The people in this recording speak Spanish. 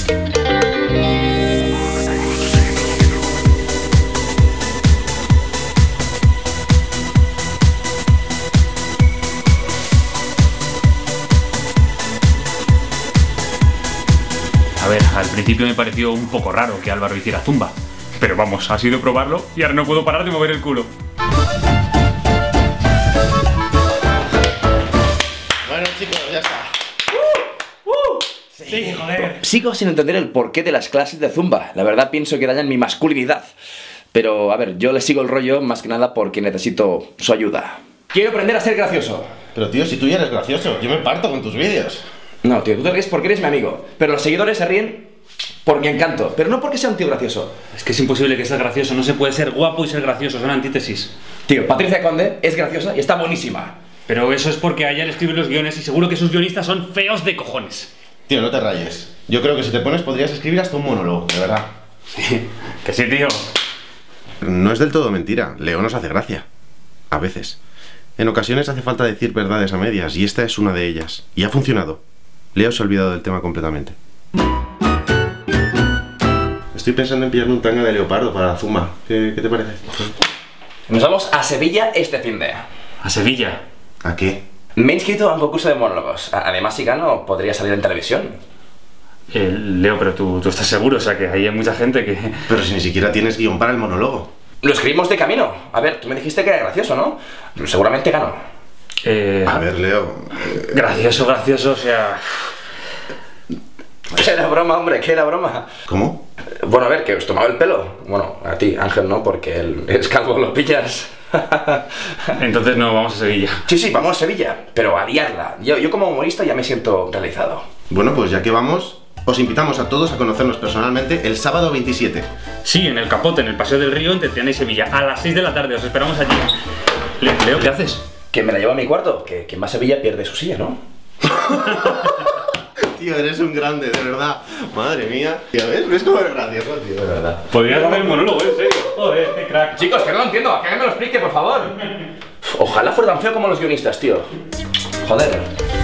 A ver, al principio me pareció un poco raro que Álvaro hiciera zumba. Pero vamos, ha sido probarlo y ahora no puedo parar de mover el culo. Bueno, chicos, ya está. Sí, joder. Sigo sin entender el porqué de las clases de zumba. La verdad pienso que dañan mi masculinidad. Pero, a ver, yo le sigo el rollo más que nada porque necesito su ayuda. Quiero aprender a ser gracioso. Pero tío, si tú ya eres gracioso, yo me parto con tus vídeos. No, tío, tú te ríes porque eres mi amigo. Pero los seguidores se ríen por mi encanto. Pero no porque sea un tío gracioso. Es que es imposible que seas gracioso. No se puede ser guapo y ser gracioso. Son antítesis. Tío, Patricia Conde es graciosa y está buenísima. Pero eso es porque a ella le escriben los guiones y seguro que sus guionistas son feos de cojones. Tío, no te rayes. Yo creo que si te pones podrías escribir hasta un monólogo, de verdad. Sí, que sí, tío. No es del todo mentira. Leo nos hace gracia. A veces. En ocasiones hace falta decir verdades a medias y esta es una de ellas. Y ha funcionado. Leo se ha olvidado del tema completamente. Estoy pensando en pillarme un tanga de leopardo para la zumba. ¿Qué te parece? Nos vamos a Sevilla este finde. A Sevilla. ¿A qué? Me he inscrito a un concurso de monólogos. Además, si gano, podría salir en televisión. Leo, pero tú estás seguro, o sea que ahí hay mucha gente que... Pero si ni siquiera tienes guión para el monólogo. Lo escribimos de camino. A ver, tú me dijiste que era gracioso, ¿no? Seguramente gano. A ver, Leo... Gracioso, o sea... Que era broma, hombre, que era broma. ¿Cómo? Bueno, a ver, que os tomaba el pelo. Bueno, a ti, Ángel, no, porque él es calvo, lo pillas. Entonces no, vamos a Sevilla. Sí, vamos a Sevilla, pero a liarla. Yo como humorista ya me siento realizado. Bueno, pues ya que vamos, os invitamos a todos a conocernos personalmente el sábado 27. Sí, en el Capote, en el Paseo del Río, entre Triana y Sevilla, a las 6 de la tarde, os esperamos allí. Leo, ¿qué haces? Que me la llevo a mi cuarto, que quien va a Sevilla pierde su silla, ¿no? Tío, eres un grande, de verdad. Madre mía. Tío, ¿ves cómo eres gracioso, tío? De verdad. Podrías hacer el monólogo, en serio. Joder, qué crack. Chicos, que no lo entiendo, que alguien me lo explique, por favor. Ojalá fuera tan feo como los guionistas, tío. Joder.